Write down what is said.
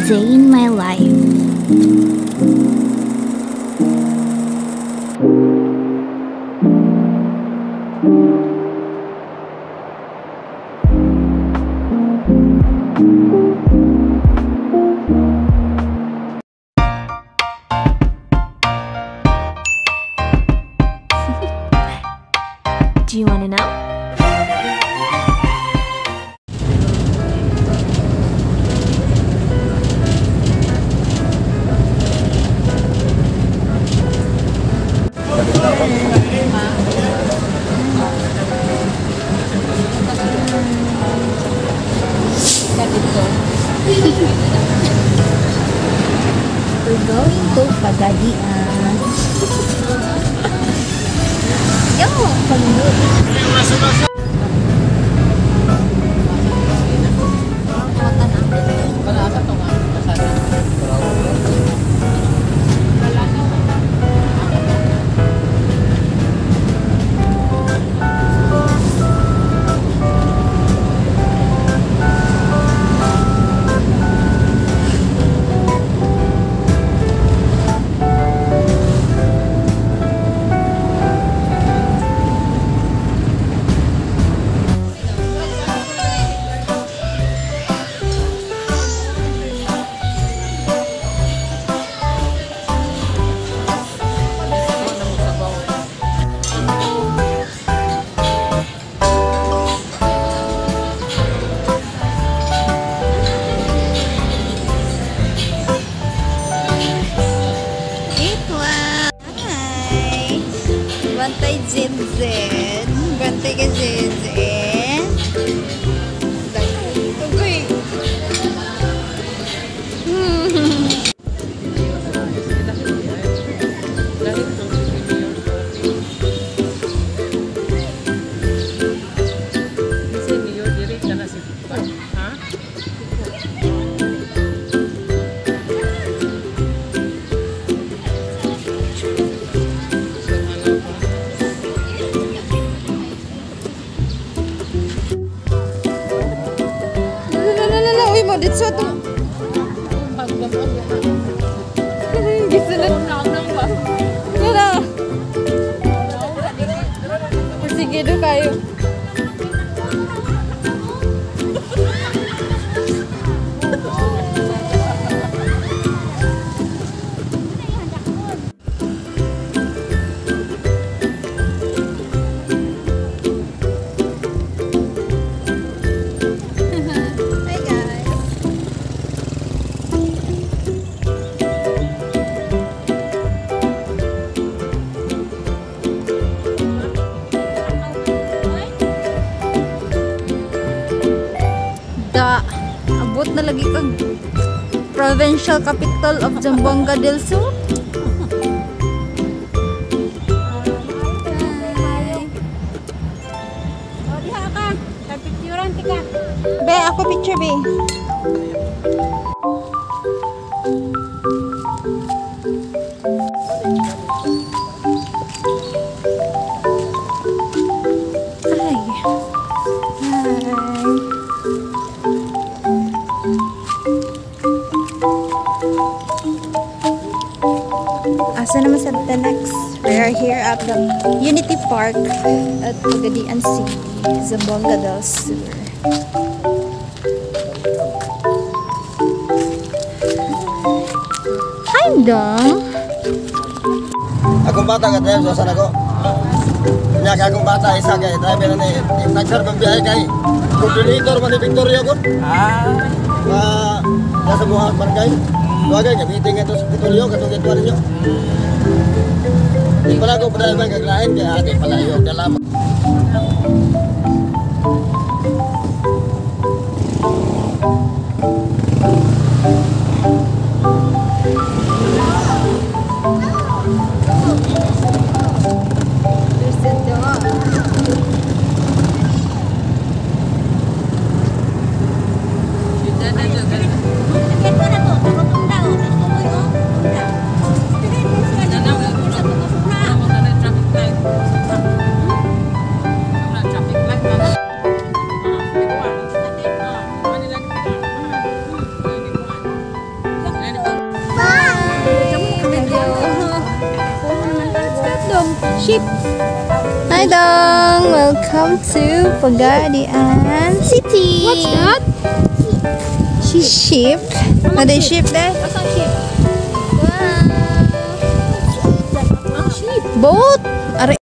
day in my life. Do you want to know? We're going to Pagadian. Yo, Bantay Zen. Bantay ka Zen. Tugay. Dito sa ito. Gisa na. Wala. Sige do kayo. Abot na lagi kang provincial capital of Zamboanga del Sur. Be, ako picture be. Asa naman sa the next? We are here at the Unity Park at Pagadian City, Zamboanga del Sur. Hi, Dong! Akong bata ka tayo, susan ako. Kanya akong bata, isa kaya tayo meron eh. Yung nagsar pang biyahe kay coordinator man ni Victoria ko. Nasa buhat barangay. Wagay, meeting ito sa Victoria, katong ito rin nyo. Hindi pala ko pala ibang kaglain, kaya ate pala yung dalaman. Traffic Sheep. Hi dong! Welcome to Pagadian City! What's that? Sheep. Ada sheep deh. What's a sheep? Wow! Ang sheep. Boat! Are